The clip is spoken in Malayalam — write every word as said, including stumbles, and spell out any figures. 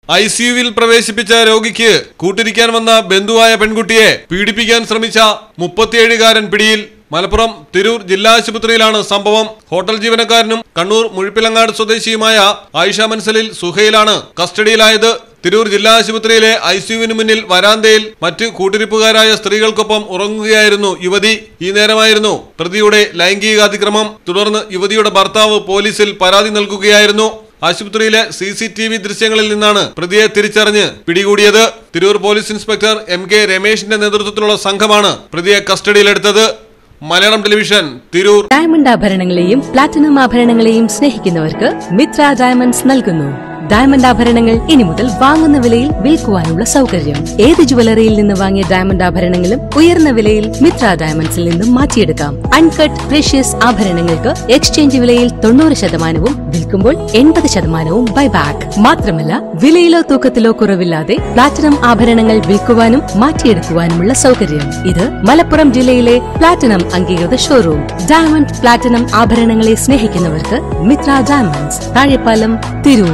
ഐ സി യുവിൽ പ്രവേശിപ്പിച്ച രോഗിക്ക് കൂട്ടിരിക്കാൻ വന്ന ബന്ധുവായ പെൺകുട്ടിയെ പീഡിപ്പിക്കാൻ ശ്രമിച്ച മുപ്പത്തിയേഴുകാരൻ പിടിയിൽ. മലപ്പുറം തിരൂർ ജില്ലാ ആശുപത്രിയിലാണ് സംഭവം. ഹോട്ടൽ ജീവനക്കാരനും കണ്ണൂർ മുഴുപ്പിലങ്ങാട് സ്വദേശിയുമായ ആയിഷ മൻസലിൽ സുഹൈലാണ് കസ്റ്റഡിയിലായത്. തിരൂർ ജില്ലാ ആശുപത്രിയിലെ ഐ സി യുവിന് മുന്നിൽ വരാന്തയിൽ മറ്റ് കൂട്ടിരിപ്പുകാരായ സ്ത്രീകൾക്കൊപ്പം ഉറങ്ങുകയായിരുന്നു യുവതി. ഈ നേരമായിരുന്നു പ്രതിയുടെ ലൈംഗികാതിക്രമം. തുടർന്ന് യുവതിയുടെ ഭർത്താവ് പോലീസിൽ പരാതി നൽകുകയായിരുന്നു. ആശുപത്രിയിലെ സി സി ടി വി ദൃശ്യങ്ങളിൽ നിന്നാണ് പ്രതിയെ തിരിച്ചറിഞ്ഞ് പിടികൂടിയത്. Tirur police inspector M K രമേശിന്റെ നേതൃത്വത്തിലുള്ള സംഘമാണ് പ്രതിയെ കസ്റ്റഡിയിലെടുത്തത്. മലയാളം ടെലിവിഷൻ, തിരൂർ. ഡയമണ്ട് ആഭരണങ്ങളെയും പ്ലാറ്റിനം ആഭരണങ്ങളെയും സ്നേഹിക്കുന്നവർക്ക് മിത്ര ഡയമണ്ട്സ് നൽകുന്നു ഡയമണ്ട് ആഭരണങ്ങൾ ഇനി മുതൽ വാങ്ങുന്ന വിലയിൽ വിൽക്കുവാനുള്ള സൗകര്യം. ഏത് ജുവലറിയിൽ നിന്ന് വാങ്ങിയ ഡയമണ്ട് ആഭരണങ്ങളും ഉയർന്ന വിലയിൽ മിത്ര ഡയമണ്ട്സിൽ നിന്നും മാറ്റിയെടുക്കാം. അൺകട്ട് പ്രഷ്യസ് ആഭരണങ്ങൾക്ക് എക്സ്ചേഞ്ച് വിലയിൽ തൊണ്ണൂറ് ശതമാനവും വിൽക്കുമ്പോൾ എൺപത് ശതമാനവും ബൈബാക്ക്. മാത്രമല്ല, വിലയിലോ തൂക്കത്തിലോ കുറവില്ലാതെ പ്ലാറ്റിനം ആഭരണങ്ങൾ വിൽക്കുവാനും മാറ്റിയെടുക്കുവാനുമുള്ള സൗകര്യം. ഇത് മലപ്പുറം ജില്ലയിലെ പ്ലാറ്റിനം അംഗീകൃത ഷോറൂം. ഡയമണ്ട് പ്ലാറ്റിനം ആഭരണങ്ങളെ സ്നേഹിക്കുന്നവർക്ക് മിത്ര ഡയമണ്ട്സ്, താഴെപ്പാലം, തിരൂർ.